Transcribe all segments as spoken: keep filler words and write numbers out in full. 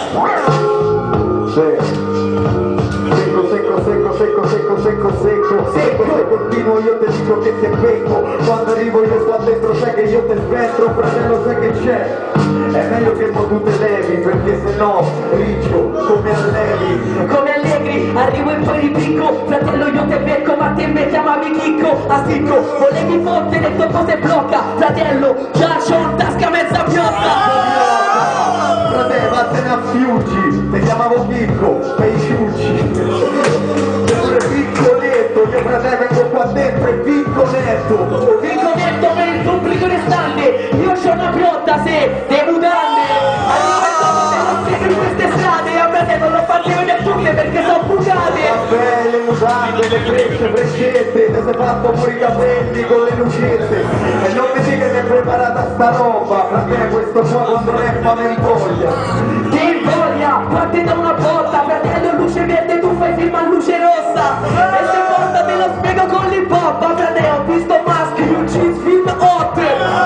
Secco, secco, secco, secco, secco, secco, secco, secco, se continuo io te dico che sei becco. Quando arrivo io qua dentro sai che io te sventro, fratello sai che c'è. È meglio che mo tu te levi, perché se no riccio come allevi. Come allegri, arrivo e poi ripicco. Fratello io te becco, ma te me chiamavi Chicco. A Sicco, volevi fottere e dopo se blocca. Fratello, già c'ho in tasca mezza piotta. Fratello, vattene a Fiuggi, ti chiamavo Chicco, per i ciucci. Pure piccoletto, io fratello vengo qua dentro e vinco netto. Vinco netto per il pubblico restante. Io c'ho una piotta se devo darne. Arrivo e dopo te lo spiego in queste strade. A me non lo facevo neppure perché sono bucate. Vabbè, le mutande, le frecce, freccette, ti sei fatto pure i capelli con le lucette. E non mi dica che è preparata sta roba, fratello questo qua quando rappa me invoglia. Ti invoglia, parti da una botta. Fratello luce verde, tu fai film a luce rossa. E se porta te lo spiego con l'hip hop. Fratello ho visto maschi, un jeans film hot.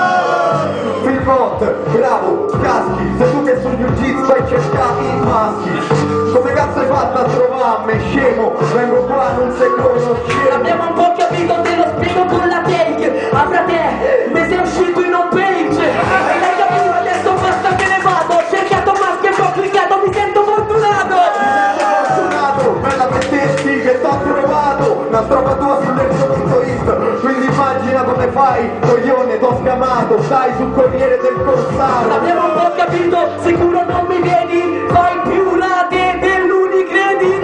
Film hot, bravo, caschi, sei tu che su jiu-jitsu fai cercare i maschi. Come cazzo hai fatto a trovarmi, scemo? Vengo qua, non sei conoscente. Abbiamo un po' capito, te lo spiego con la take. A frate, mi sei uscito in home page. E l'hai capito, adesso basta che ne vado. Ho cercato maschi e ho cliccato, mi sento fortunato. Fortunato, bella per te sì che t'ho trovato. Una strofa tua sull'erzo punto it. Quindi immagina come fai, coglione, t'ho schiamato. Stai sul Corriere del Corsaro. Abbiamo un po' capito, sicuro non mi vedi. Fai più rate dell'Unicredit.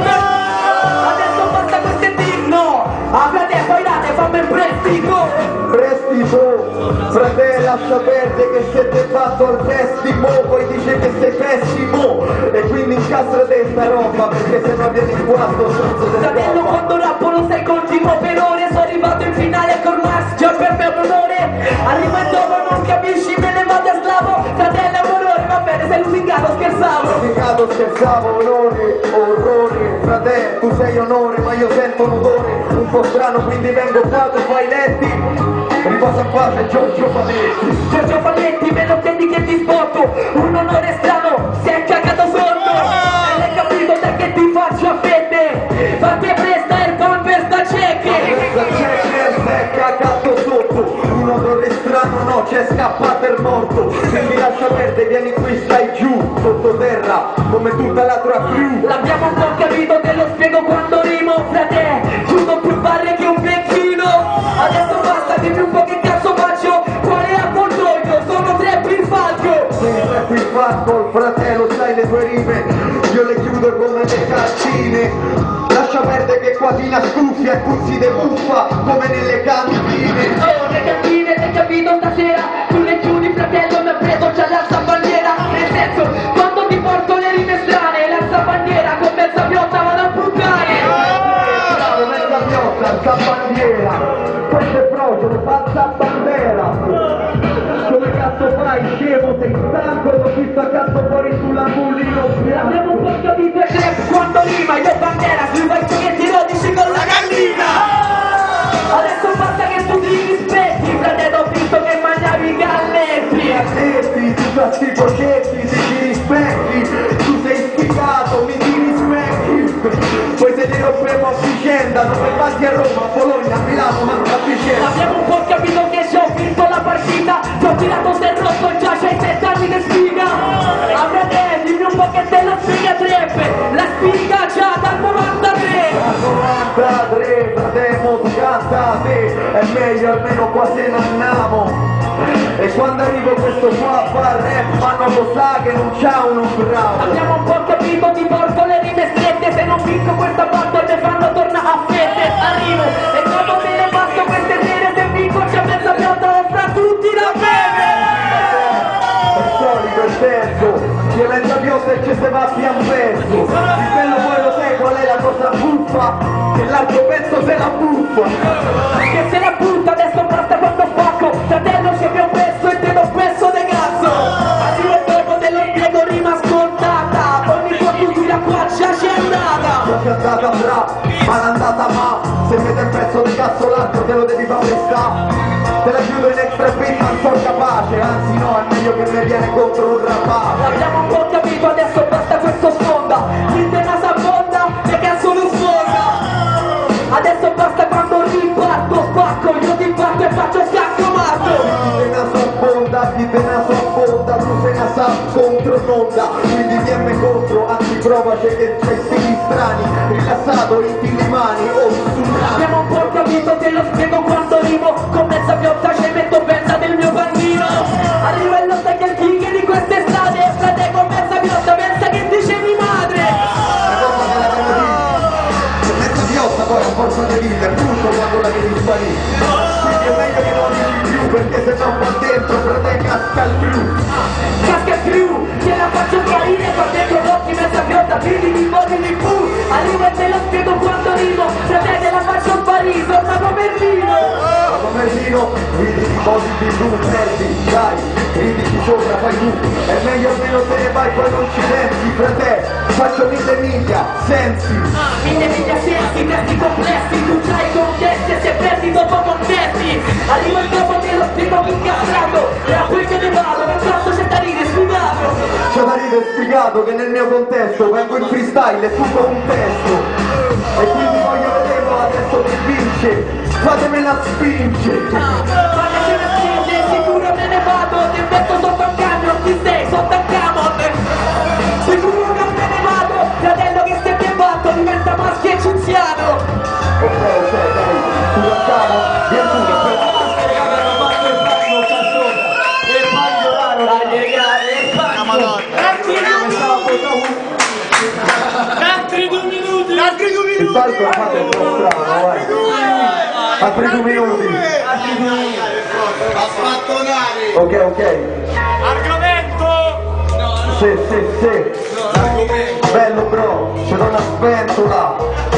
Adesso basta questo indigno. Aprate, fai rate, fammi il prestito. Prestito, fratello lascia perdere che se ti hai fatto il testimo poi dice che sei pessimo. E quindi incastrate sta roba perché se no vieni qua sto stronzo del Fratello roba. quando rappo lo sai continuo per ore. Sono arrivato in finale con Max, già per me è un onore. Arrivo e dopo non capisci, me ne vado a slavo. Fratello è un onore, va bene, sei lusingato, scherzavo. Lusingato, scherzavo, orrore, orrore. Fratello, tu sei onore ma io sento un odore un po' strano quindi vengo qua, tu fai letti. Riposa a pace Giorgio Paletti. Giorgio Paletti, me lo chiedi che ti sbotto. Un onore strano, si è cagato sotto. E l'hai capito da che ti faccio a fette. Fate presta il bumper sta cieche. Questa c'è si è cagato sotto. Un odore strano no, c'è scappato il morto. Quindi lascia perdere, vieni qui, stai giù, sottoterra, come tutta la tua crew. L'abbiamo un po' capito, te lo spiego quando rimo, frate. Chiudo più barre che un vecchino. Adesso basta, dimmi un po' che cazzo faccio. Quale avvoltoio? Sono tre il falco. Sei qui fatto, il fratello, sai le tue rime. Io le chiudo come le cartine. Lascia perdere che qua ti nascuffia e così de buffa come nelle cantine. Oh, le cantine, l'hai capito stasera? Tu le chiudi, fratello, mi ha preso già l'alza bandiera. Nel senso, quando ti porto le rime strane, l'alza bandiera con mezza piotta vado a buttare. Bravo, mezza piotta, alza bandiera. Questo è Procolo, falsa bandera. Come cazzo fai, scemo, sei stanco? L'ho visto a cazzo fuori sulla mulino bianco. Abbiamo un po' capito il rap quando rima, io bandiera, sui vai spaghetti rodici con la gallina. Adesso basta che tu ti rispetti, fratello, ho visto che mangiavi i galletti. Galletti, tu fai sti progetti, ti ci rispecchi. Tu sei sfigato, mi ti rispecchi. Poi se ne rompiamo a vicenda, dove vatti a Roma, a Bologna, a Milano, manca a Vicenza. Abbiamo un po' capito che ci ho vinto la partita. Ti ho tirato del rotto, già c'hai sette anni di sfiga. A fratelli, dimmi un po' che te la sfiga treppe. La sfiga già dal novantatré. novantatré, fratello, tu cantate. È meglio almeno qua se ne andiamo. E quando arrivo questo qua a far rap, ma non lo sa che non c'ha uno bravo. Abbiamo un po' capito, ti porto le rime strette. Se non vinco questa battle mi fanno tornare a fette. Arrivo e dopo te ne passo queste sere. Se vinco c'è mezza piotta fra tutti la beve. È solito il terzo, che mezza piotta e ci se va pian verso. Il bello poi lo sai qual è la cosa buffa? Che l'altro pezzo se la buffa. Che se la butta, adesso basta quando spacco. Fratello ci abbiamo perso e te l'ho perso de cazzo. Arrivo e dopo te lo spiego rima scontata. Ogni tua cultura qua già c'è andata. Già c'è andata bra, ma non è andata ma. Se vede il pezzo di cazzo l'altro te lo devi fare sta. Te la chiudo in extra beat, non sono capace. Anzi no, è meglio che mi viene contro un rapace. L'abbiamo un po' capito, adesso basta questo quindi viemme contro, anzi provaci che c'hai stili strani, rilassato, inti le mani o sul naso. Abbiamo un po' capito, te lo spiego quando arrivo, con mezza piotta ci metto pensa del mio bambino. Arrivo e lo sai che il king di queste strade, frate con mezza piotta, pensa che dice mia madre. La cosa che l'avevo detto, se mezza piotta poi a forza di dire, tutto quando la vedi sparire. Quindi è meglio che non dici più, perché se no qua dentro frate casca il blu. Casca più, te la faccio sparire, qua dentro l'occhi mezza piotta, figli di morri di fu. Arrivo e te lo spiego quando arrivo, frate te la faccio sparire, torna come Merlino. Come Merlino, ridi di posi di blu, perdi, dai, ridici sopra, fai tu. È meglio almeno te ne vai, poi non ci pensi, frate, faccio mille miglia, sensi. Mille miglia sensi, testi complessi, tu c'hai contesti e se perdi dopo contesti. Arrivo il dopo te lo spiego incastrato, e a quel che ne vado, per tanto c'è da dire sfigato. C'è da ridere spiegato che nel mio contesto vengo in freestyle e tutto un testo. E quindi voglio vederlo adesso che vince, fatemela spinge. Fatecela spinge, sicuro me ne vado, ti metto sotto un camion, chi sei? Sotto un camion. Sicuro che me ne vado, fratello che stai che batto, diventa maschio egiziano. Ok, ok, dai, tu facciamo, via tu, per la maschera che hanno fatto il pagno, canzone. E il pagno raro, dai, legare, e il pagno. Altri due minuti! Altri due Il minuti! palco lo fate un po' strano, vai. Altri due minuti. A sfattonare! Ok, ok. Argomento! Sì, sì, sì. Bello bro, c'è una sventola.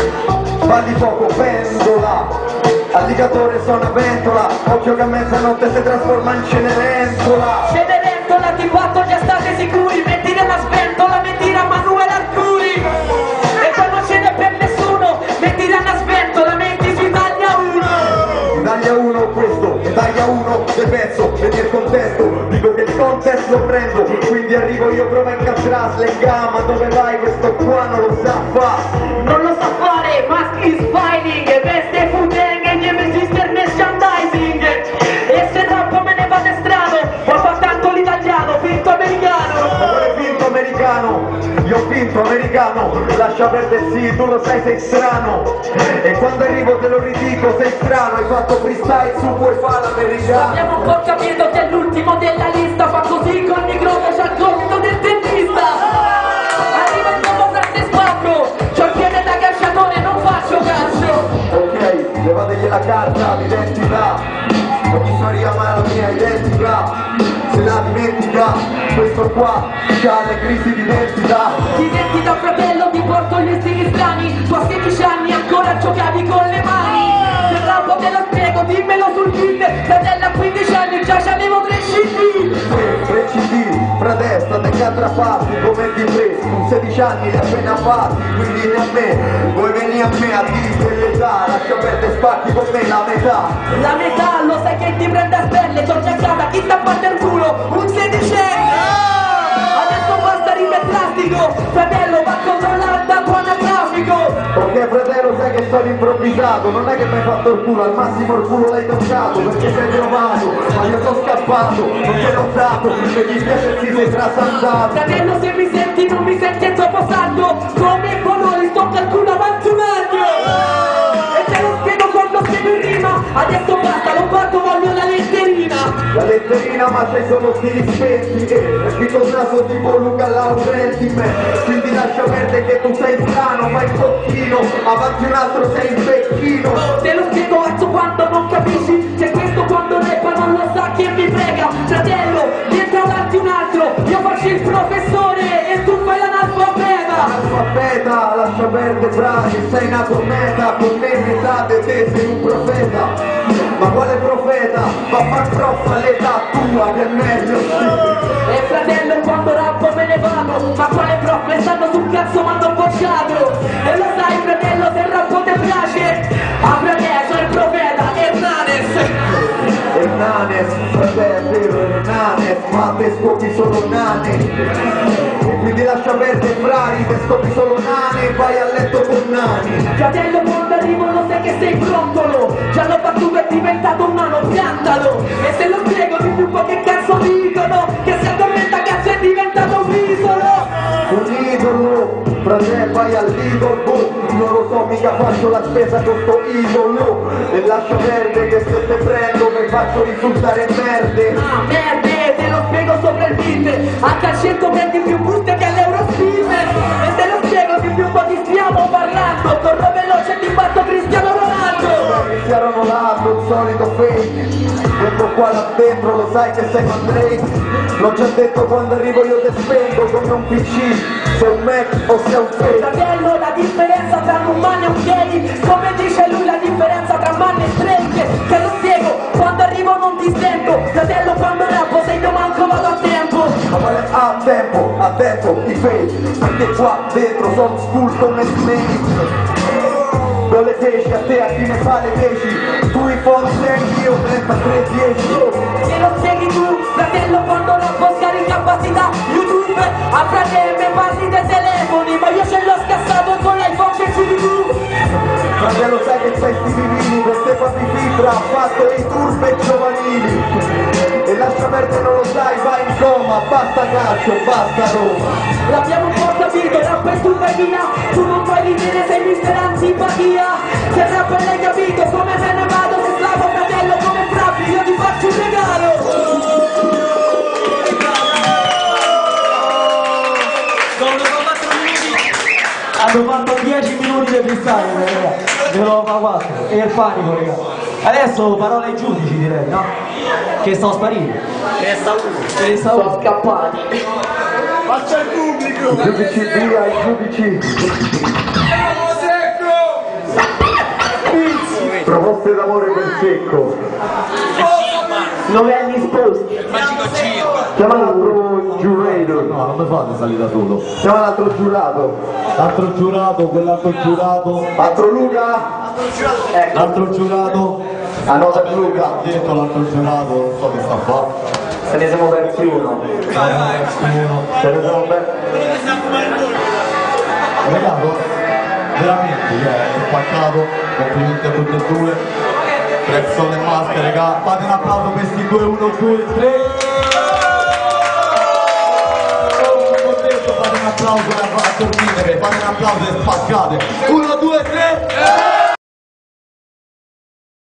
Balli poco, pendola. Alligatore suona ventola. Occhio che a mezzanotte si trasforma in Cenerentola. Cenerentola, ti batto, già state sicuri, metti nella sventola, metti la Manuel Arcuri. E poi non ce n'è per nessuno, metti nella sventola, metti su Italia uno. Italia uno questo, Italia uno del pezzo, vedi il contesto, dico che il contesto lo prendo, quindi arrivo io, provo a incastrarla in gamma, dove vai questo qua non lo sa fare. Non lo sa fare, mask is fighting, veste fudeng e niente sister merchandising. E se rappo me ne vado strano, ho fatto tanto l'italiano, finto americano. Ma quale finto americano? Io ho vinto americano, lascia perdere sì, tu lo sai sei strano. E quando arrivo te lo ridico, sei strano, hai fatto freestyle su puoi fare l'americano. Abbiamo un po' capito che è l'ultimo della lista, fa così col microfono c'ha il compito del dentista. Arriva il nuovo grande spacco, c'ho il piede da calciatore, non faccio calcio. Ok, levategli la carta d'identità, non ci sono mai la mia identità, se la dimentica, questo qua c'ha le crisi d'identità. Ti identità fratello, ti porto gli stili strani, tu a sedici anni ancora giocavi con le mani. Se il rappo te lo spiego, dimmelo sul beat, fratello a quindici anni già c'avevo tre C D. tre C D, frate, state catrafatti come di tre, con sedici anni li appena fatti, quindi ne a me, vuoi venire a me a dire l'età, lascia perdere spacchi con me la metà. La metà lo sai che ti prende a stelle, c'ho già chiama, chi sta a battere il culo? Un sedicenne! Adesso basta rime plastico, fratello va controllato da buon traffico. Ok fratello, sai che sono improvvisato, non è che mi hai fatto il culo, al massimo il culo l'hai toccato, perché sei trovato, ma io sono scappato, non te l'ho dato, se ti piace si sei trasandato. Fratello se mi senti non mi senti è troppo santo, come i colori sto col culo avanti un anno. E te lo spiego quando spiego in rima, adesso basta, lo parto, voglio la letterina. La letterina ma c'hai solo stili spenti, è scritto il naso tipo Luca Laurenti in me, quindi lascia perdere che tu sei strano, fai il bocchino, avanti un altro sei il becchino. Te lo spiego azzo quando non capisci, se questo quando rappa non lo sa chi mi frega. Fratello, rientra avanti un altro, io faccio il professore e tu fai l'analfabeta. Analfabeta, lascia perdere brani, sei nato meta, con me metà di te sei un profeta. Ma quale profeta? Ma fa troppa l'età tua che è meglio sì. E fratello quando rappo me ne vado, ma quale prof? Me stanno sul cazzo ma non bocciato. E lo sai fratello se il rappo ti piace, a fratello sono il profeta Hernanes. Hernanes, fratello, Hernanes, ma te scopi solo nane. E quindi lascia perdere frari, te scopi solo nane, vai a letto con nani. Fratello quando arrivo lo sai che sei brontolo, già l'ho battuto è diventato un nano, piantalo. E se lo spiego di un po' che cazzo dicono, che si addormenta cazzo è diventato un isolo. un idolo, fratello vai al Lidl, boh, non lo so, mica faccio la spesa con sto idolo, e lascia perdere che se te prendo mi faccio risultare merde. Ah, merde, te lo spiego sopra il beat, anche al cento prendi più buste che all'Eurospin, e te lo spiego che più po' ti stiamo parlando, corro veloce e ti batto Cristiano Ronaldo. Cristiano Ronaldo, il solito fake, dentro qua là dentro lo sai che sei con Drake, l'ho già detto quando arrivo io te spengo come un P C, sei un Mac o sei un fake. Fratello, la differenza tra un umano e un gay, come dice lui la differenza tra man e Drake, te lo spiego, quando arrivo non ti sento, fratello quando rappo se io manco vado a tempo. Ma vale a tempo, a tempo, ti fake, perché qua dentro sono school come Snake. Do le feci a te, a chi ne fa le feci, tu i fondi sei io, trentatré dieci. Se lo spieghi tu, fratello, quando rappo scarica capacità YouTube, a fratello parli dei telefoni, ma io ce l'ho scassato con l'iPhone che ci tu. Fratello sai che sei sti vivini, per te papi fibra, ha fatto i turbe giovanili. E lascia perdere non lo sai, vai in coma, basta calcio, basta Roma. L'abbiamo un po' capito, rap è tu vai via, tu non puoi ridere, sei mister antipatia. Se rap l'hai capito, come me ne vado, se slavo fratello come Frappi, io ti faccio un regalo. Hanno fatto dieci minuti di freestyle, raga. Ne lo fa quattro. E il panico, raga. Adesso parole ai giudici, direi, no? Che sono spariti. Resta uno. Resta Sono uno. scappati. Faccia il pubblico. I giudici via, i giudici. Proposte d'amore per secco. Novelli esposti. Magico circo. Chiama l'altro giurato. No, non mi fate salire da solo. Chiama l'altro giurato. L'altro giurato, quell'altro giurato. Altro Luca. Ecco. L'altro giurato. A nota di Luca. Ha detto l'altro giurato, non so che sta qua. Se ne siamo persi uno. Se ne siamo persi. Regalo, veramente, è spaccato, complimenti a tutti e due. Persone e maschere, raga, fate un applauso per questi due, uno, due, tre. Fate un applauso a dormire, fate un applauso e spaccate. Uno, due, tre.